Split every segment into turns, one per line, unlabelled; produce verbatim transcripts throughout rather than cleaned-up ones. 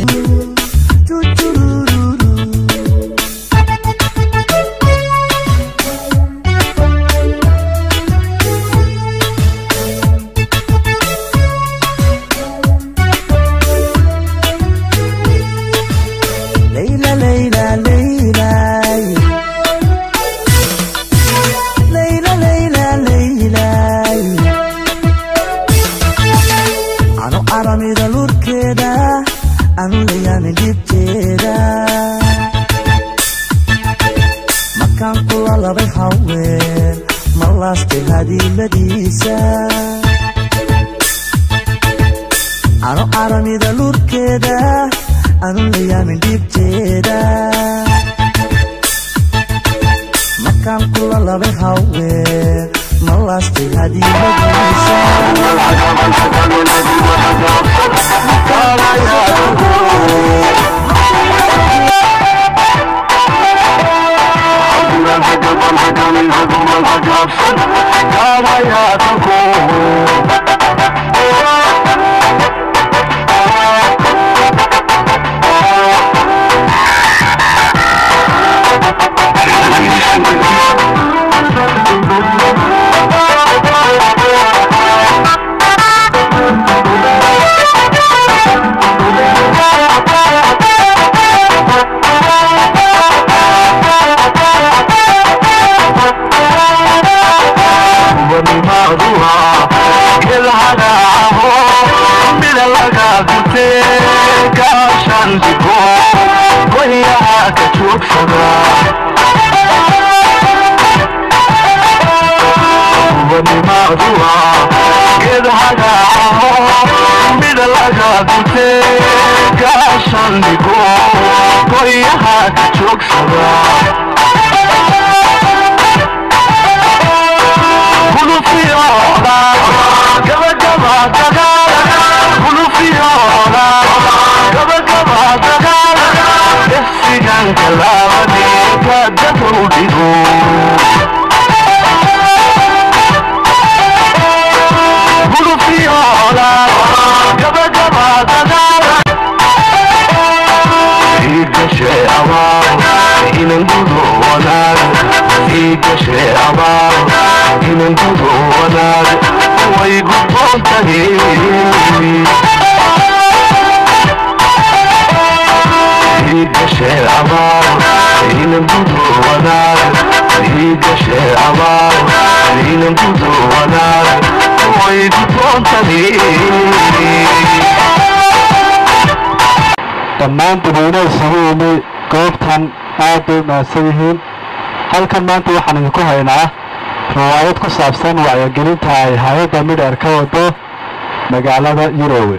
dhammaan dadweynaha isugu yimid goobtan aad bay mahadsan yihiin halkan maanta waxaan idinku haynaa riwaayad ku saabsan wacyigelinta ay hay-adda midheer ka wado magaalada Yurowe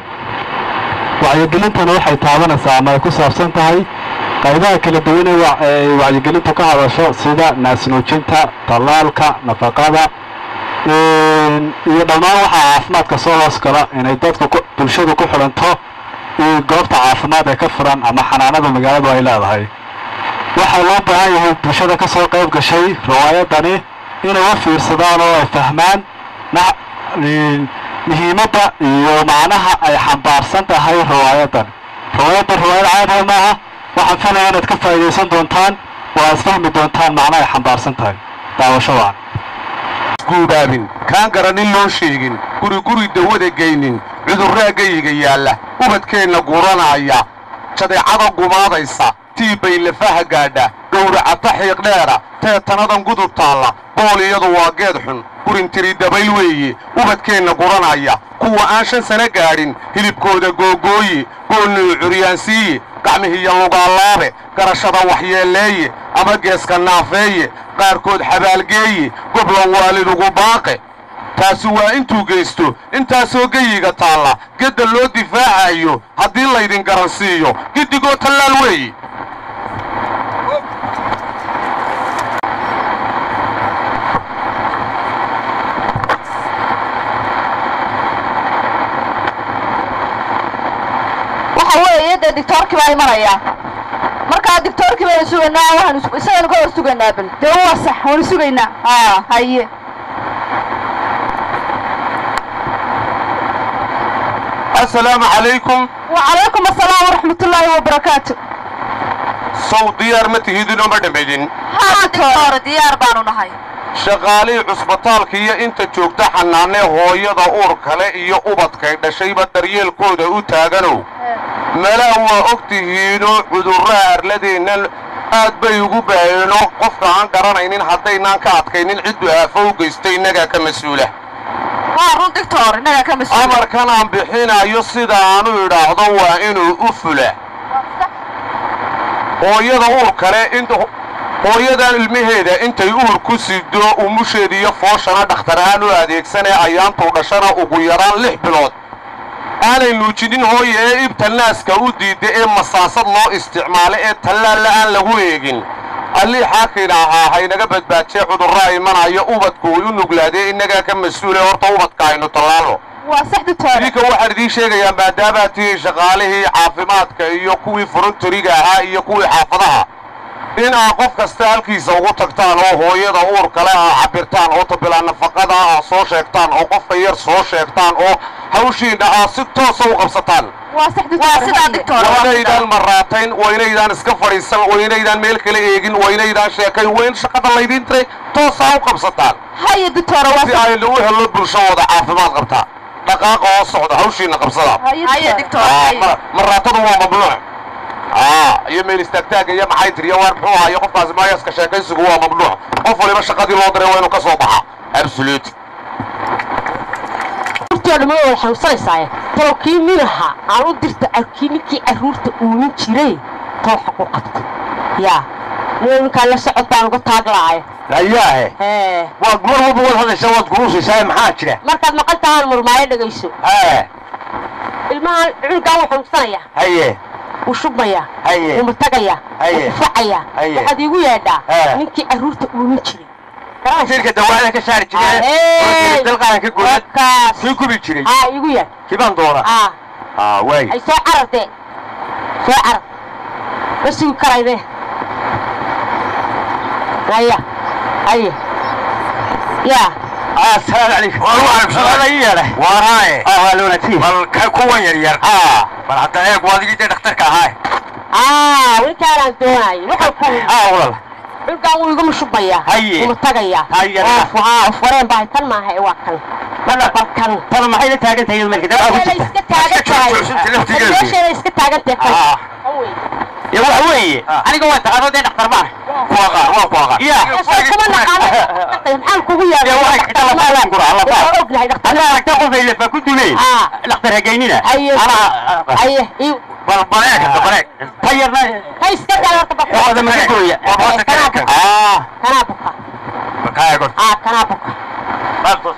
wacyigelintana waxay taabanaysaa ama ay ku saabsan tahay qaybaha kala duwan ee wacyigelintu ka hadasho sida naasnuujinta talaalka nafaqada iyo dhammaan waxa caafimaadka soo hoos gala inay dadku bulshadu ku xiranto goobta caafimaad ee ka furan ama xanaanada magaaladu ay leedahay waxa loo baahan yahay bulshada ka soo qayb gashay riwaayadani inay u fiirsadaan oo ay fahmaan muhiimadda iyo macnaha ay xambaarsan tahay riwaayadan riwaayadan riwaayad caadi maaha waxaan filayaa inaad ka faa'iidaysan doontaan oo aad fahmi doontaan macnaha ay xambaarsan tahay daawashada
guubaabin kaan garanin loo sheegin guri guri dawada geynin cudurraagayga yaalla ubadkeenna guranaya jadeecada gumaadaysa tiibay lafaha gaadha gowracata xiiqdheera teetanadan gudub taalla booliyadu waa geed xun gurintiri dabayl weeye ubadkeenna guranaya kuwa aan shan sano gaadhin hilibkooda googooye goolnuu curyaansiiye gacmihiiyo lugaalaabe garashada waxyeelleeye ama geeska naafeeye qaarkood xabaalgeeye goblan waalidugu baaqe taasi waa intuu geysto intaasoo geyiga taalla gedda loo difaacayo haddii laydin garansiiyo giddigoo tallaal weeye
وحوية الدكتور كباي مريا مركا الدكتور كباي سوينا وحنسوينا كل سوينا بل ده هو صح ونسوينا ها هاي
السلام عليكم
وعليكم السلام ورحمة الله وبركاته
sow diyaar ma tihidinoo ma dhammaydin
ها دكتور ديار بانو نهاي
shaqaalihii cusbitaalka iyo inta joogta xanaanee hooyada uur kale iyo ubadkay dhashayba daryeelkooda u taaganow meelaha waa og tihiinoo cudurraha arladeennan aad bay ugu baaheenoo qofka aan garanaynin haddaynaan ka adkaynin ciddu aafo u geystay innagaa ka mas-uula
وارون دكتور إنها كم مسؤول
amarkan aan bixinayo sida aanu idhaahdo waa inuu u fula hooyada uur kale inta hooyadan ilmaheeda intay uur ku sido umusheeda iyo fooshana dhakhtar ahaan u adeegsanee ayaantuu dhashana ugu yaraan lix bilood aanay nuujinin hooye ee ibta naaska u diidda ee masaasad loo isticmaalo ee tallaalla aan lagu eegin allii xaakiina ahaa haynaga badbaajee cudurraa imanayo ubadku way u nuglaadee innagaa ka mas-uule horta ubadka aynu tallaalo
وصح دكتور
idinka waxaan idiin sheegayaa maadaamaa tihiin shaqaalihii caafimaadka iyo kuwii furuntoriga ahaa iyo kuwii xaafadaha in aad qof kasta halkiisa ugu tagtaan oo hooyada uur kale aa cabirtaan oo tabilaa nafaqada aa soo sheegtaan oo qofka yar soo sheegtaan oo hawshiinna aad si toosa u qabsataan
وصح دكتور
waynaydaan maraatayn waynaydaan iska fadhiisan waynaydaan meel kala eegin waynaydaan sheekayn wayn shaqada laydiin tiray toosaa u qabsataan
هيا دكتور
si aynu u helno bulshadooda caafimaad qabtaa dhaqaaqa oo socda hawshiinna qabsada
هيا دكتور
maraatadu waa mamnuuc aa iyo meel istaagtaaga iyo maxay tiriya waar muxuu ahaa iyo qofkaasi maayaska sheekaysigu waa mamnuuc qof waliba shaqadii loo diray waa inuu ka soo baxa absolute
urtooda waxaan usaysaay tolkii minaha aan u dirta arkiinikii aruurta uumin jiray too xaqu qabtay yaa ninka la socotaan uga taaglaayo
ayaahe
ee
waad mar walba wad hadasha waad kuruusaysaa maxaa jira
markaad maqan tahaan murmaayo dhagayso
hee
ilmaha cunugaan wuxuu xanuunsanaya
haye
wuu shubmaya
haye
wuu matagaya
haye
wuu facaya
haye
waxaad iigu yeedhaa
Hee.
ninkii aruurta uumin jiray
sirka dawaada ka saari jireen dalqaan ka gooyay
kaas
sii kubi jiray
aa iigu yeedh
kibaan doona
aa
aa way
ay soo carartee soo carar ma sugi karayne haya haya yaa
السلام عليكم
وعليكم السلام.
هذا يلا
وراي
اه لو نتي
bal ka kuwan yar yar
اه
bal hadda eeg waadigii dhakhtarka ahaa
aa wiilkaanaan doonaayo wuxuu ku
اه والله
dhulkaan wuu igu mushubaya
Haye.
wuu tagaya
Haye.
fareen baa tan maaha waa kan mana balkan
ترى ما حيل تاجن تاجن ملك ده ابو
meesheeda
جثه
iska taagan tahay meesheeda iska taagan tahay
اه يا وحوي انا قوات هذا ده دكتور بان
kuwaqa waa kuwaqa
يا
kuma naqaano maxaan kugu
يا
yeeray
واحد حتى الله لا نقول الله بان
ognahay dhaqtar
انا اعتقد اللي فكنت ليه
اه
دكتور هجينينا
ايوه
انا
ايوه ايوه
بريك بريك طيرنا
hay iska taagan
هذا ما يقول اه
kanaa buka
markaa eego
aa kanaa buka
بس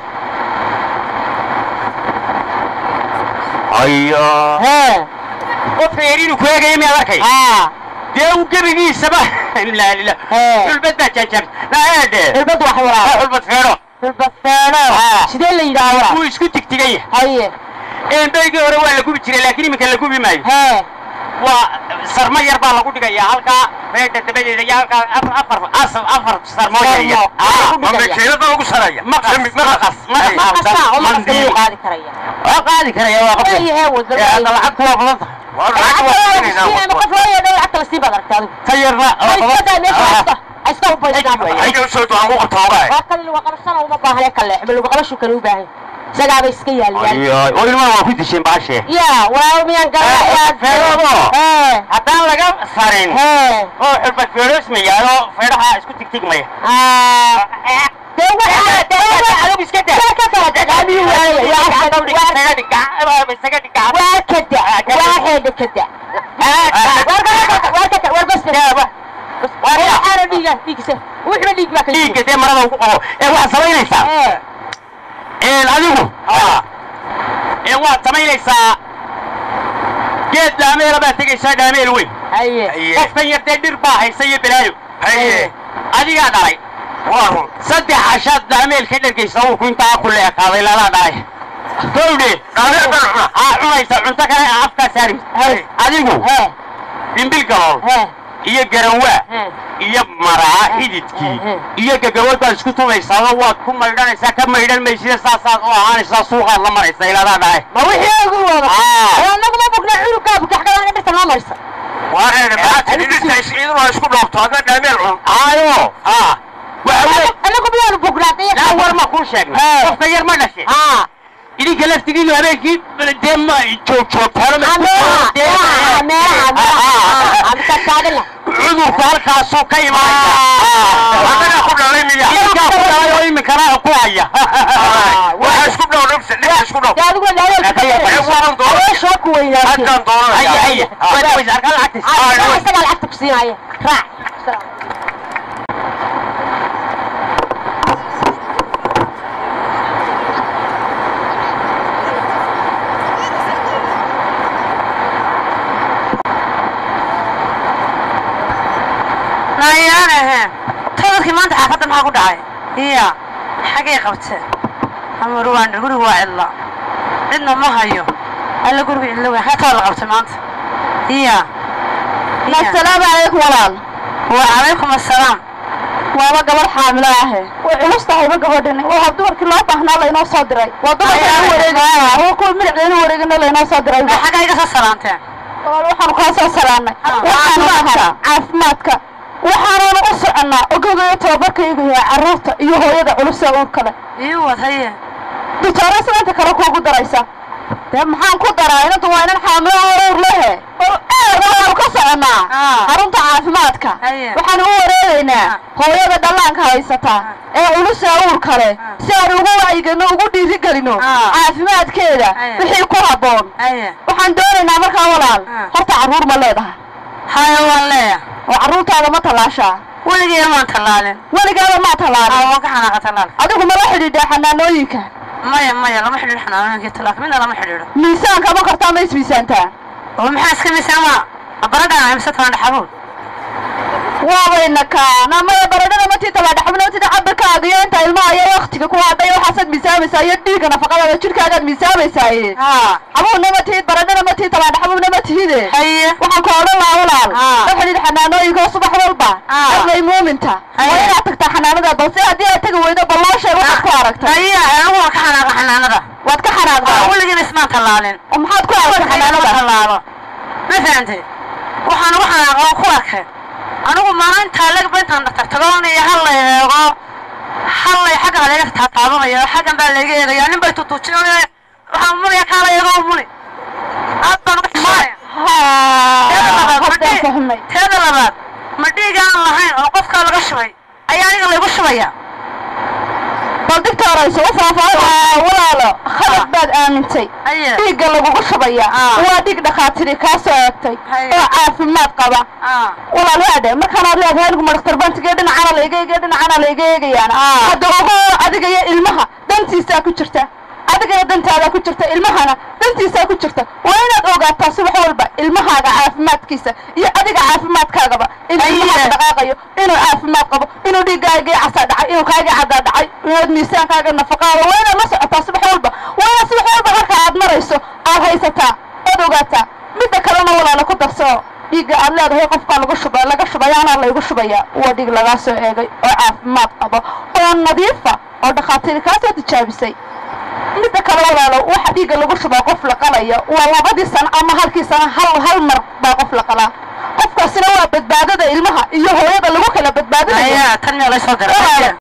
ايوه
hee
وفيرين كويغي مي اركي
aa
ديو جبيني سبا لا لا
hee
البدا جاجب لا هذا
irbad wax waraa
البد فيرو
irbadfeeno sidee la yidhaahdaa
هو اسكو تكتيجي
haye
ان بيجي هو ولا كوبي جري لكن يمكن لا كوبي ماي
hee
وسرما يربا لا كودغيا halka beeda tabeeyay halka afar afar afar sarmo yariya
Ah,
ma meesheeda ugu saraya
maqas maqas
ma qasa oo ma qasa qaadi karaya
waa qaadi karaya waa qabta
ايه وزن
ee hada lacag kuwa badan
waa lacag waa
ما قف له يدور حتى السيب هذا كذا
tayarna
هذا ليش حتى استوى بيشنا
ayuu soo doon ugu qabtaa
وكل اللي وقرصنا وما باهله كله بل وقرشوا كانوا باهي سجى بيسكي اللي
ayo oo ilmaha waa ku dishin baashe
يا واو ميان قال يا
feerado
ايه
hadaan laga sarin
ايه
oo xilbad feeros ma yaalo feeraha isku tigtigmaya
اه دوا دوا
adigu iska daa
كذا تقابي يا واحد
isaga dhiga isaga dhiga
واحد واحد كذا ورقة ورقة ورقة أنا ديجا ديجا وإحنا ديجا كذا
dhiigga dee marada ku qabo ee waxaad samaynaysaa
إيه
een adigu ee waad samaynaysaa geed dhaameela baad tegaysaa dhaameel weyn
أيه
qofkan yartee dhir baa haysa iyo balaayo
haye
adigaa dhalay
waa run
saddex cashaad dhaameel ka dhargaysa wuu intaa ku leekaaday lalaa dhalay gowdhe
dhaameel baan cunaa
aa cunaysa cunto kale afkaa saari adigu
إيه
dhimbil galool
إيه
iyo garanwaa
إيه
iyo maraa xididkii iyo gagabood baad isku tumaysaa waad ku maydhanaysaa ka maydhan maysida saasaad u ahaanaysaa suuqaad la maraysa ilaadaa dhahay
ما وحي أقول والله
آه.
أنا ما بقول عيونك أبوك حكى أنا بس ما مرسى
وانا بعت لي لسه عشرين واشكو دكتور هذا دامير ايوه اه
انا قبل بكراتيه
لا ور ما كون شيء قف غير ما نشي اه إلي قلت تقول له هذاك دم يشوف شوف هذا ما
انا انا عم تتعدل
عضو فارق سوق اي ما انا اخذ عليه مياه اخذ عليه من كراه قوايه واشكو له نفس اللي اشكو له
يا تقول لا ايش شكو وين
هذا دور اي اي وين وين قال عكس
اه استنى العكس كسين هي راح
أنا تذكر ما أنت حافظ ما أقول عاي هي حقيقة بتسه هم روان يقولوا واعلا إنه ما هيو ألا يقولوا إلا حتى الله قبت ما أنت هي السلام عليكم ولال وعليكم السلام والله قبل حاملاه وعمسته بقى ودني وهدور كل واحد إحنا الله ينص صدري وضرب ورقة هو كل من عدين ورقة الله ينص صدري حقيقة السلامتين وروحنا خاصة سلامة وعافماتك عافماتك waxaan u soconaa ogogayo tababarkaygu yahay carruurta iyo hooyada culus oo kale iyo wadaya dictoorada inta kale ku daraysa dee maxaan ku daraa inta waa inaan xaamilo uur lehe oo aad ka soconaa xarunta caafimaadka waxaan u wareegaynaa hooyada dhallaanka haysata ee culus uur kale si aan ugu wacyigano ugu dhiirigelino caafimaadkeeda wixii ku haboon waxaan doonaynaa markaa walaal horta carruur ma leedahay hayo waan leeyahay وعروت هذا ما تلاشى ولا جي ما تلالن ولا جي ما تلالن أو ما كحنا قتلال أديكم ما راح يدي حنا نويك ما يا ما يا لا ما حد حنا نجي تلاك من لا ما حد ميسان كم كرتا ميس ميسان تا ومحاسك ميسان ما برد أنا مسافر عند حبوب وابينك أنا ما يبردنا ما تيتلا دحمنا وتدعبك هذه أنت الماء يا أختك كوا عطيه وحسد مسامي سايدك أنا فقط أنا شركة هذا مسامي سايد حبوب نما تيت بردنا ما تيتلا دحمنا نما تهيده هي وحكوا الله ولا وحدي حنانو يقول صباح والبا أنا يموم أنت وين أعتقد حنانة بس هذه أعتقد وين بالله وحكوا عرقت هي أنا كحنا حنانة واتكحنا أقول لك اسمها تلالين أم حد كوا عرقت حنانة تلالة مثلا أنت وحنا وحنا أخوك أنا ما أنت لك بنت عندك تقولني هلا يا غا هلا حاجة عليك تتعبون يا حاجة بالله يعني بيت توتشون عمري كلا يا غاموني أبغى نكمل ها هذا لا بعد ما تيجي أنا هاي أوقف كلا قشوي أياني اللي قشوية دكتور سوف ولا لا خلص بعد آمنتي ديق اللي قشوية وديق دخاتري كاسوتي عارف ما تقبع ولا لا ما كان الله هاي لكم مرتبان تجدنا على ليجي جدنا على ليجي يعني هذا هو هذا جاي المها دنتي ساكوتشرته هذا جاي دنتي هذا كوتشرته المها دنتي ساكوتشرته وين أوقات تصبح والبا المها عارف ما تكيسه يا هذا عارف ما تكذب المها دقاقيو إنه عارف ما تقبع إنه دي جاي جاي عصاد عي إنه كاجي عداد عي إنه ميسان كاجي النفقة وين ما تصبح والبا وين تصبح والبا هرك عاد مريسو هاي ستا هذا أوقاته متى كلامنا ولا لا كنت أفسر يجي الله ده يقف قال لقى شباب لقى شباب أنا الله يقول شباب وديك لقى سوء وعاف ما تقبل ونظيفة ودخاتير كاسة تشابسي متى كلام ولا لا واحد يجي لقى شباب قف لقلايا والله بدي سنة أما هالكي سنة هل هل مر بقف لقلا قف كسنة وبتبادة المها إيه هو هذا اللي وكله بتبادة
أيه تاني الله يسعدك